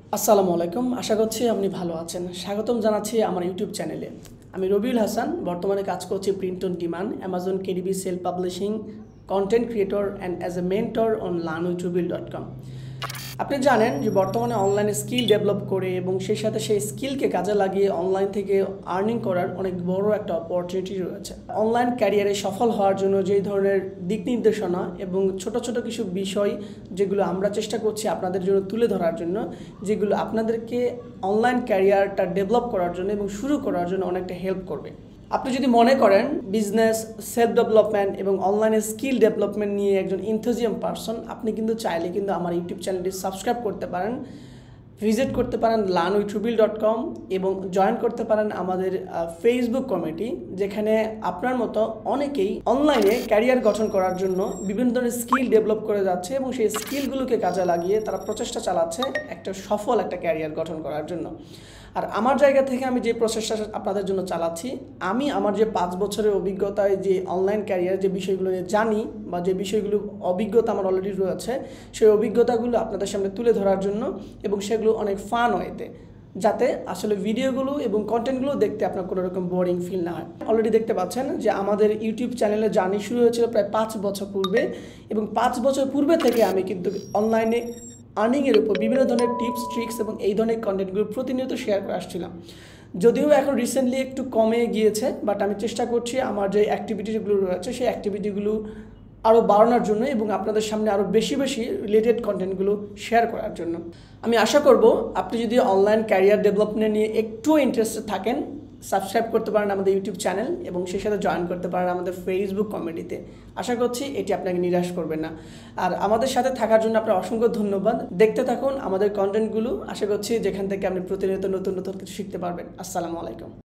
আসসালামু আলাইকুম। আশা করছি আপনি ভালো আছেন। স্বাগতম জানাচ্ছি আমার ইউটিউব চ্যানেলে। আমি রবিউল হাসান, বর্তমানে কাজ করছি print on demand, Amazon KDP self publishing, content creator and as a mentor on learnwithrubil.com। আপনি জানেন যে বর্তমানে অনলাইনে স্কিল ডেভেলপ করে এবং সেই সাথে সেই স্কিলকে কাজে লাগিয়ে অনলাইন থেকে আর্নিং করার অনেক বড় একটা অপরচুনিটি রয়েছে। অনলাইন ক্যারিয়ারে সফল হওয়ার জন্য যেই ধরনের দিক নির্দেশনা এবং ছোট ছোট কিছু বিষয় যেগুলো আমরা চেষ্টা করছি আপনাদের জন্য তুলে ধরার জন্য, যেগুলো আপনাদেরকে অনলাইন ক্যারিয়ারটা ডেভেলপ করার জন্য এবং শুরু করার জন্য অনেকটা হেল্প করবে। আপনি যদি মনে করেন বিজনেস, সেলফ ডেভেলপমেন্ট এবং অনলাইনে স্কিল ডেভেলপমেন্ট নিয়ে একজন ইনথুজিয়াম পারসন, আপনি কিন্তু চাইলে কিন্তু আমার ইউটিউব চ্যানেলটি সাবস্ক্রাইব করতে পারেন, ভিজিট করতে পারেন learnwithrubil.com এবং জয়েন করতে পারেন আমাদের ফেসবুক কমিটি, যেখানে আপনার মতো অনেকেই অনলাইনে ক্যারিয়ার গঠন করার জন্য বিভিন্ন ধরনের স্কিল ডেভেলপ করে যাচ্ছে এবং সেই স্কিলগুলোকে কাজে লাগিয়ে তারা প্রচেষ্টা চালাচ্ছে একটা সফল একটা ক্যারিয়ার গঠন করার জন্য। আর আমার জায়গা থেকে আমি যে প্রচেষ্টা আপনাদের জন্য চালাচ্ছি, আমি আমার যে 5 বছরের অভিজ্ঞতায় যে অনলাইন ক্যারিয়ার যে বিষয়গুলো নিয়ে জানি বা যে বিষয়গুলো অভিজ্ঞতা আমার অলরেডি রয়েছে, সেই অভিজ্ঞতাগুলো আপনাদের সামনে তুলে ধরার জন্য এবং সেগুলো অনেক ফান ওয়েতে, যাতে আসলে ভিডিওগুলো এবং কন্টেন্টগুলো দেখতে আপনার কোনো রকম বোরিং ফিল না হয়। অলরেডি দেখতে পাচ্ছেন যে আমাদের ইউটিউব চ্যানেলে জার্নি শুরু হয়েছিল প্রায় 5 বছর পূর্বে, এবং 5 বছর পূর্বে থেকে আমি কিন্তু অনলাইনে আর্নিংয়ের উপর বিভিন্ন ধরনের টিপস, ট্রিক্স এবং এই ধরনের কন্টেন্টগুলো প্রতিনিয়ত শেয়ার করে আসছিলাম। যদিও এখন রিসেন্টলি একটু কমে গিয়েছে, বাট আমি চেষ্টা করছি আমার যে অ্যাক্টিভিটিগুলো রয়েছে সেই অ্যাক্টিভিটিগুলো আরও বাড়ানোর জন্য এবং আপনাদের সামনে আরও বেশি বেশি রিলেটেড কন্টেন্টগুলো শেয়ার করার জন্য। আমি আশা করব আপনি যদি অনলাইন ক্যারিয়ার ডেভেলপমেন্ট নিয়ে একটু ইন্টারেস্টেড থাকেন, সাবস্ক্রাইব করতে পারেন আমাদের ইউটিউব চ্যানেল এবং সেই সাথে জয়েন করতে পারেন আমাদের ফেসবুক কমিটিতে। আশা করছি এটি আপনাকে নিরাশ করবে না। আর আমাদের সাথে থাকার জন্য আপনার অসংখ্য ধন্যবাদ। দেখতে থাকুন আমাদের কন্টেন্টগুলো। আশা করছি যেখান থেকে আপনি প্রতিনিয়ত নতুন নতুন কিছু শিখতে পারবেন। আসসালামু আলাইকুম।